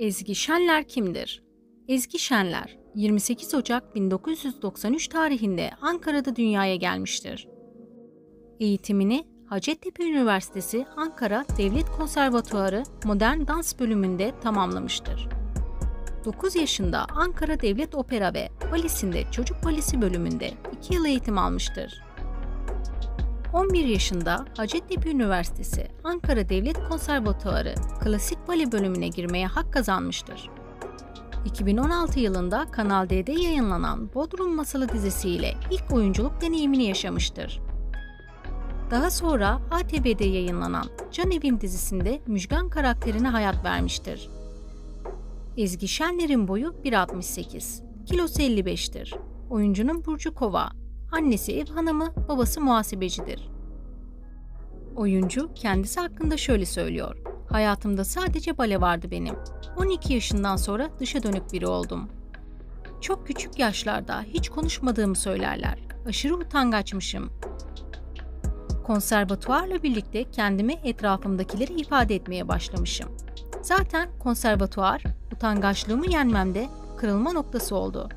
Ezgi Şenler kimdir? Ezgi Şenler, 28 Ocak 1993 tarihinde Ankara'da dünyaya gelmiştir. Eğitimini Hacettepe Üniversitesi Ankara Devlet Konservatuarı Modern Dans bölümünde tamamlamıştır. 9 yaşında Ankara Devlet Opera ve Balesi'nde Çocuk Balesi bölümünde 2 yıl eğitim almıştır. 11 yaşında Hacettepe Üniversitesi Ankara Devlet Konservatuarı Klasik Bale bölümüne girmeye hak kazanmıştır. 2016 yılında Kanal D'de yayınlanan Bodrum Masalı dizisiyle ilk oyunculuk deneyimini yaşamıştır. Daha sonra ATV'de yayınlanan Can Evim dizisinde Müjgan karakterine hayat vermiştir. Ezgi Şenler'in boyu 1.68, kilosu 55'tir. Oyuncunun burcu Kova, annesi ev hanımı, babası muhasebecidir. Oyuncu kendisi hakkında şöyle söylüyor: "Hayatımda sadece bale vardı benim. 12 yaşından sonra dışa dönük biri oldum. Çok küçük yaşlarda hiç konuşmadığımı söylerler. Aşırı utangaçmışım. Konservatuvarla birlikte kendimi etrafımdakilere ifade etmeye başlamışım. Zaten konservatuvar, utangaçlığımı yenmemde kırılma noktası oldu."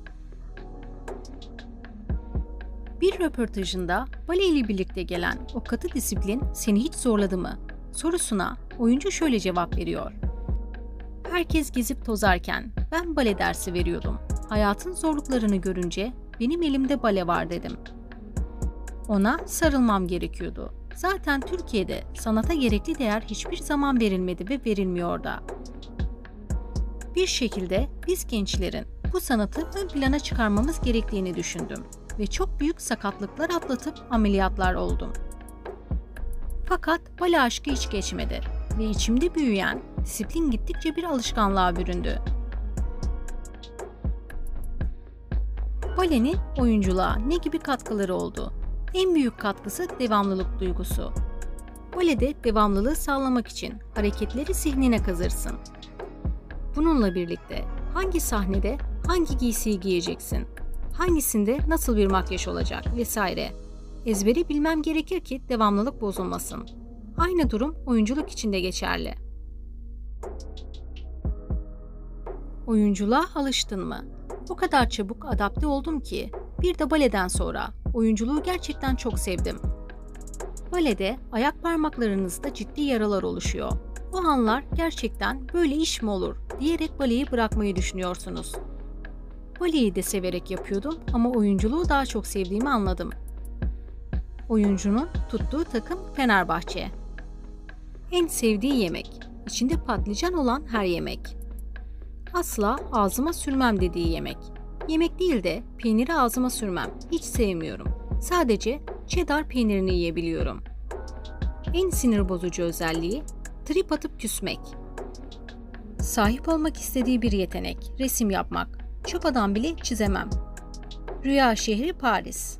Bir röportajında bale ile birlikte gelen o katı disiplin seni hiç zorladı mı sorusuna oyuncu şöyle cevap veriyor: "Herkes gezip tozarken ben bale dersi veriyordum. Hayatın zorluklarını görünce benim elimde bale var dedim. Ona sarılmam gerekiyordu. Zaten Türkiye'de sanata gerekli değer hiçbir zaman verilmedi ve verilmiyor da. Bir şekilde biz gençlerin bu sanatı ön plana çıkarmamız gerektiğini düşündüm ve çok büyük sakatlıklar atlatıp ameliyatlar oldum. Fakat bale aşkı hiç geçmedi ve içimde büyüyen disiplin gittikçe bir alışkanlığa büründü." Balenin oyunculuğa ne gibi katkıları oldu? En büyük katkısı devamlılık duygusu. Balede devamlılığı sağlamak için hareketleri zihnine kazırsın. Bununla birlikte hangi sahnede hangi giysiyi giyeceksin, hangisinde nasıl bir makyaj olacak vesaire. Ezberi bilmem gerekir ki devamlılık bozulmasın. Aynı durum oyunculuk için de geçerli. Oyunculuğa alıştın mı? O kadar çabuk adapte oldum ki bir de baleden sonra oyunculuğu gerçekten çok sevdim. Balede ayak parmaklarınızda ciddi yaralar oluşuyor. O anlar gerçekten böyle iş mi olur diyerek baleyi bırakmayı düşünüyorsunuz. Baleyi de severek yapıyordum ama oyunculuğu daha çok sevdiğimi anladım. Oyuncunun tuttuğu takım Fenerbahçe. En sevdiği yemek, içinde patlıcan olan her yemek. Asla ağzıma sürmem dediği yemek. Yemek değil de peyniri ağzıma sürmem, hiç sevmiyorum. Sadece cheddar peynirini yiyebiliyorum. En sinir bozucu özelliği trip atıp küsmek. Sahip olmak istediği bir yetenek, resim yapmak. Çöp adam bile çizemem. Rüya şehri Paris.